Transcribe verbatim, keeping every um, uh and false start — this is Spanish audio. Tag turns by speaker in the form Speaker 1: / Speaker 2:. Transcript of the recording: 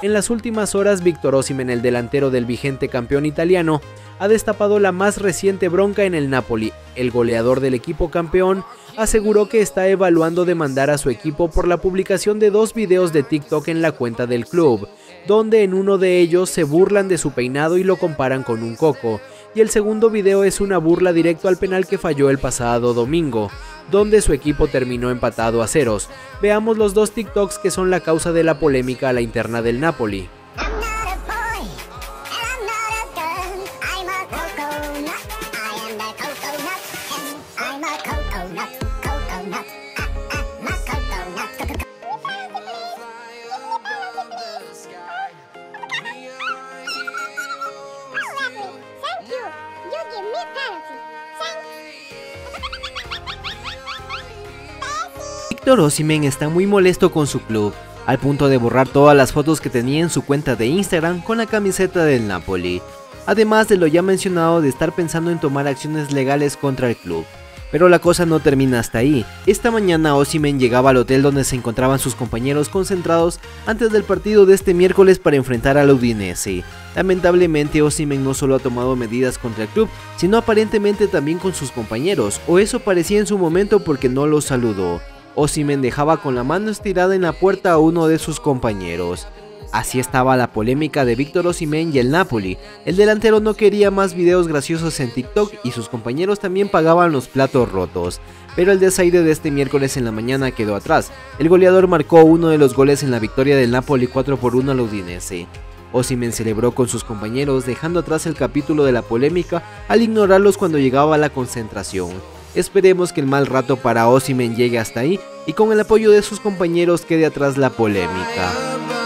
Speaker 1: En las últimas horas, Víctor Osimhen, el delantero del vigente campeón italiano, ha destapado la más reciente bronca en el Napoli. El goleador del equipo campeón aseguró que está evaluando demandar a su equipo por la publicación de dos videos de TikTok en la cuenta del club, donde en uno de ellos se burlan de su peinado y lo comparan con un coco, y el segundo video es una burla directo al penal que falló el pasado domingo, donde su equipo terminó empatado a ceros. Veamos los dos TikToks que son la causa de la polémica a la interna del Napoli. Víctor Osimhen está muy molesto con su club, al punto de borrar todas las fotos que tenía en su cuenta de Instagram con la camiseta del Napoli, además de lo ya mencionado de estar pensando en tomar acciones legales contra el club. Pero la cosa no termina hasta ahí. Esta mañana Osimhen llegaba al hotel donde se encontraban sus compañeros concentrados antes del partido de este miércoles para enfrentar al Udinese. Lamentablemente Osimhen no solo ha tomado medidas contra el club, sino aparentemente también con sus compañeros, o eso parecía en su momento porque no los saludó. Osimhen dejaba con la mano estirada en la puerta a uno de sus compañeros. Así estaba la polémica de Víctor Osimhen y el Napoli. El delantero no quería más videos graciosos en TikTok y sus compañeros también pagaban los platos rotos. Pero el desaire de este miércoles en la mañana quedó atrás. El goleador marcó uno de los goles en la victoria del Napoli cuatro por uno al Udinese. Osimhen celebró con sus compañeros dejando atrás el capítulo de la polémica al ignorarlos cuando llegaba a la concentración. Esperemos que el mal rato para Osimhen llegue hasta ahí y con el apoyo de sus compañeros quede atrás la polémica.